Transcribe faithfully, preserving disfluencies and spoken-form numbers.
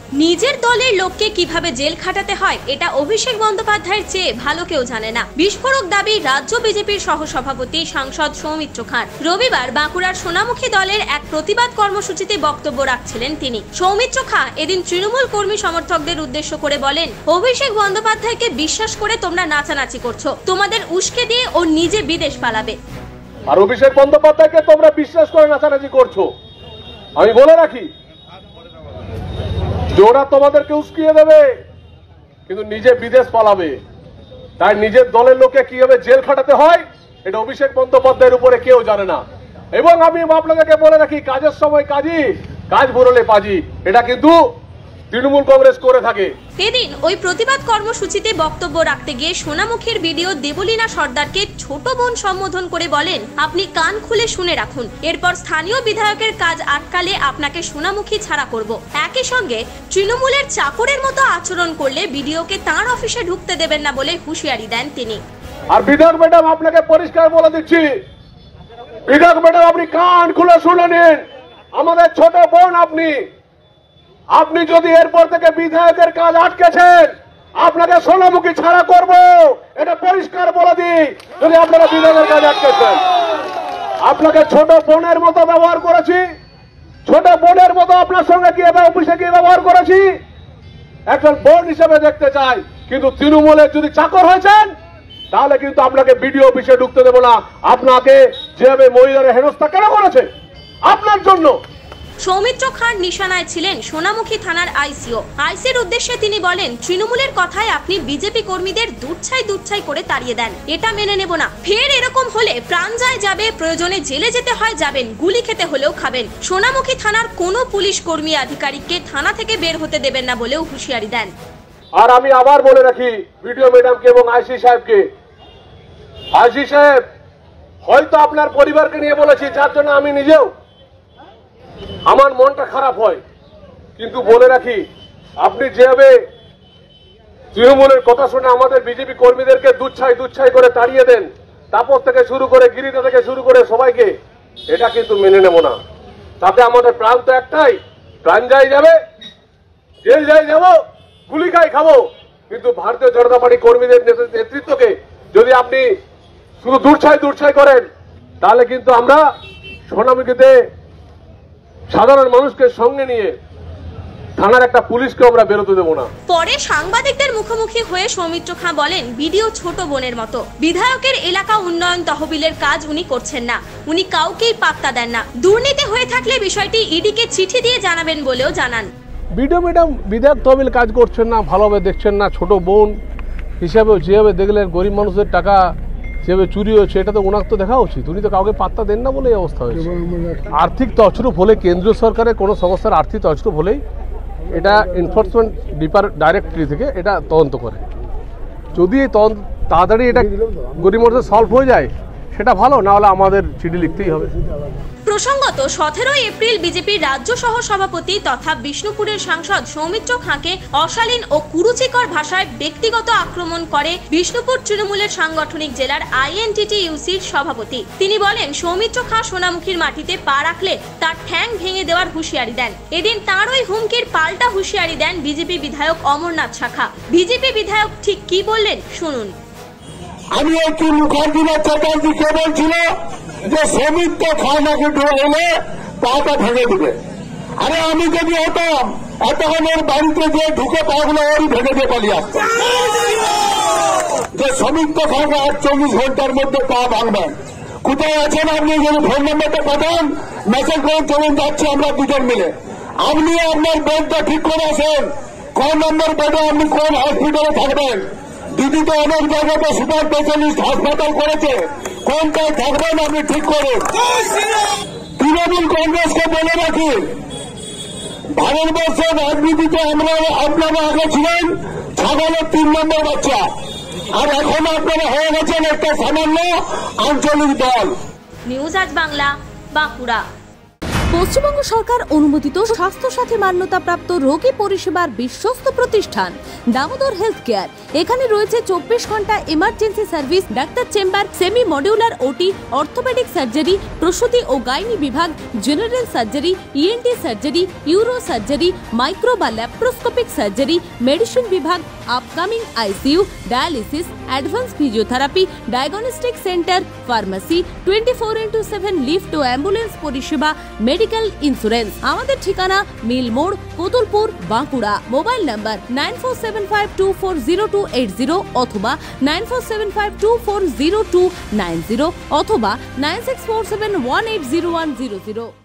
নিজের দলের লোককে কিভাবে জেল খাটাতে হয় এটা অভিষেক বন্দ্যোপাধ্যায়ের চেয়ে ভালো কেউ জানে না। বিস্ফোরক দাবি রাজ্য বিজেপির সহসভাপতি সাংসদ সৌমিত্র খান। রবিবার বাঁকুড়ার সোনামুখী দলের এক প্রতিবাদ কর্মসূচিতে বক্তব্য রাখছিলেন তিনি। সৌমিত্র খান এদিন তৃণমূল কর্মী সমর্থকদের উদ্দেশ্য করে বলেন, অভিষেক বন্দ্যোপাধ্যায়কে বিশ্বাস করে তোমরা নাচানাচি করছো, তোমাদের উস্কে দিয়ে ও নিজে বিদেশ পালাবে। আর অভিষেক বন্দ্যোপাধ্যায়কে তোমরা বিশ্বাস করে নাচানাচি করছো। আমি বলে রাখি, ওরা তোমাদেরকে উস্কিয়ে দেবে কিন্তু নিজে বিদেশ পালাবে। তাই নিজের দলের লোকে কিভাবে জেল খাটাতে হয় এটা অভিষেক বন্দ্যোপাধ্যায়ের উপরে কেউ জানে না। এবং আমি আপনাদেরকে বলে রাখি, কাজের সময় কাজী, কাজ ভরলে পাজি, এটা কিন্তু তৃণমূল কংগ্রেস করে থাকে। এদিন ওই প্রতিবাদ কর্মসূচিতে বক্তব্য রাখতে গিয়ে সোনামুখীর বিডিও দেবলীনা সর্দারকে ছোট বোন সম্বোধন করে বলেন, আপনি কান খুলে শুনে রাখুন, এরপর স্থানীয় বিধায়কের কাজ আটকালে আপনাকে সোনামুখী ছাড়া করব। একই সঙ্গে তৃণমূলের চাকরের মতো আচরণ করলে বিডিওকে তাঁর অফিসে ঢুকতে দেবেন না বলে হুঁশিয়ারি দেন তিনি। আর বিধায়ক ম্যাডাম, আপনাকে পরিষ্কার বলে দিচ্ছি, বিধায়ক ম্যাডাম আপনি কান খুলে শুনে নিন, আমাদের ছোট বোন আপনি। আপনি যদি এরপর থেকে বিধায়কের কাজ আটকেছেন, আপনাকে সোনামুখী ছাড়া করব, এটা পরিষ্কার বলে দিই। যদি আপনারা বিধায়কের কাজ আটকেছেন, আপনাকে ছোট বোনের মতো ব্যবহার করেছি, ছোট বোনের মতো আপনার সঙ্গে কি অফিসে গিয়ে ব্যবহার করেছি, একজন বোন হিসেবে দেখতে চাই। কিন্তু তৃণমূলের যদি চাকর হয়েছেন, তাহলে কিন্তু আপনাকে বিডিও অফিসে ঢুকতে দেবো না। আপনাকে যেভাবে মহিলারা হেনস্থা কেন করেছে আপনার জন্য। সৌমিত্র খান নিশানায় ছিলেন সোনামুখী থানার আইসিও। আইসির উদ্দেশ্যে তিনি বলেন, তৃণমূলের কথায় আপনি বিজেপি কর্মীদের দুচ্ছাই দুচ্ছাই করে তাড়িয়ে দেন, এটা মেনে নেব না। ফের এরকম হলে প্রাণ যায় যাবে, প্রয়োজনে জেলে যেতে হয় যাবেন, গুলি খেতে হলেও খাবেন। সোনামুখী থানার কোনো পুলিশ কর্মী আধিকারিককে থানা থেকে বের হতে দেবেন না বলেও হুঁশিয়ারি দেন। আর আমি আবার বলে রাখি বিডিও ম্যাডামকে এবং আইসি সাহেবকে, আইসি সাহেব হয়তো আপনার পরিবারকে নিয়ে বলেছি, যার জন্য আমি নিজেও আমার মনটা খারাপ হয়, কিন্তু বলে রাখি, আপনি যেভাবে তৃণমূলের কথা শুনে আমাদের বিজেপি কর্মীদেরকে দুচ্ছাই দুচ্ছাই করে তাড়িয়ে দেন, তাপস থেকে শুরু করে গিরিতা থেকে শুরু করে সবাইকে, এটা কিন্তু মেনে নেব না। তাতে আমাদের প্রাণ তো একটাই, প্রাণ যাই যাবে, জেল যাই যাবো, গুলি খাই খাবো। কিন্তু ভারতীয় জনতা পার্টি কর্মীদের নেতৃত্বকে যদি আপনি শুধু দুচ্ছাই দুচ্ছাই করেন, তাহলে কিন্তু আমরা সোনামুখীতে সাধারণ মানুষকে সঙ্গে নিয়ে থানার একটা পুলিশকে আমরা বেরোতে দেবো না। পরে সাংবাদিকদের মুখোমুখি হয়ে সৌমিত্র খাঁ বলেন, বিডিও ছোট বোনের মতো, বিধায়কের এলাকা উন্নয়ন তহবিলের কাজ উনি করছেন না, উনি কাউকেই পাত্তা দেন না। দুর্নীতি হয়ে থাকলে বিষয়টি ইডিকে চিঠি দিয়ে জানাবেন বলেও জানান। বিডিও ম্যাডাম বিধায়ক তহবিল কাজ করছেন না, ভালোভাবে দেখছেন না, ছোট বোন হিসাবে যেভাবে দেখলেন গরিব মানুষের টাকা যেভাবে চুরি হয়েছে, এটা তো ওনার তো দেখা উচিত। উনি তো কাউকে পাত্তা দেন না বলে এই অবস্থা হয়েছে। আর্থিক তছরূপ হলে, কেন্দ্রীয় সরকারের কোনো সংস্থার আর্থিক তছরূপ হলেই এটা এনফোর্সমেন্ট ডাইরেক্টরি থেকে এটা তদন্ত করে। যদি এই তদন্ত তাড়াতাড়ি এটা গরিব মানুষের সলভ হয়ে যায়, সেটা ভালো, না হলে আমাদের চিঠি লিখতেই হবে। প্রসঙ্গত সতেরোই এপ্রিল বিজেপির রাজ্য সহ সভাপতি তথা বিষ্ণুপুরের সাংসদ সৌমিত্র খাঁকে অশালীন ও কুরুচিকর ভাষায় ব্যক্তিগত আক্রমণ করে বিষ্ণুপুর তৃণমূলের সাংগঠনিক জেলার আইএনটিটিইউসির সভাপতি। তিনি বলেন, সৌমিত্র খাঁ সোনামুখীর মাটিতে পা রাখলে তার ঠ্যাং ভেঙে দেওয়ার হুঁশিয়ারি দেন। এদিন তাঁর ওই হুমকির পাল্টা হুঁশিয়ারি দেন বিজেপি বিধায়ক অমরনাথ শাখা। বিজেপি বিধায়ক ঠিক কি বললেন শুনুন। আমি একটু মুখার্জিরা চ্যাটার্জিকে বলছিল যে সৌমিত্র খাঁ নাকি হলে পাটা ভেঙে দিবে। আরে আমি যদি হতাম, এতক্ষণ ওর বাড়িতে যে ঢুকে পাগুলো ওরই ভেঙে দিয়ে পালিয়ে আসতাম। যে সৌমিত্র খাঁকে আটচল্লিশ ঘন্টার মধ্যে পা ভাঙবেন। কোথায় আছেন আপনি? যদি ফোন নম্বরটা পাঠান, মেসেজ করে চলুন, যাচ্ছি আমরা দুজন মিলে। আপনি আপনার বেডটা ঠিক করে আসেন, কোন নম্বর বেডে আপনি কোন হসপিটালে থাকবেন। দিদি তো অনেক জায়গাতে সুপার স্পেশালিস্ট হাসপাতাল করেছে, কোনটায় থাকবেন আপনি ঠিক করুন। তৃণমূল কংগ্রেসকে বলে রাখি, ভারতবর্ষের রাজনীতিতে আমরা আপনারা আগে ছিলেন ছাগলের তিন নম্বর বাচ্চা, আর এখন আপনারা হয়ে গেছেন একটা সামান্য আঞ্চলিক দল। নিউজ আজ বাংলা, বাঁকুড়া। পশ্চিমবঙ্গ সরকার অনুমোদিত স্বাস্থ্যসাথী মান্যতাপ্রাপ্ত রোগী পরিষেবার বিশ্বস্ত প্রতিষ্ঠান দামোদর হেলথ কেয়ার। এখানে রয়েছে চব্বিশ ঘন্টা emergency service, doctor chamber, semi modular OT, orthopaedic surgery, প্রসূতি ও গাইনি বিভাগ, general surgery, ENT surgery, uro surgery, micro বা ল্যাপ্রোস্কোপিক সার্জারি, মেডিসিন বিভাগ, upcoming ICU, dialysis, advance physiotherapy, diagnostic centre, pharmacy, twenty four into seven lift ও ambulance পরিষেবা, medical insurance. আমাদের ঠিকানা mill মোড়, Kotulpur, Bankura. Mobile number nine four seven five two four zero two eight zero অথবা nine four seven five two four zero two nine zero অথবা nine six four seven one eight zero one zero zero.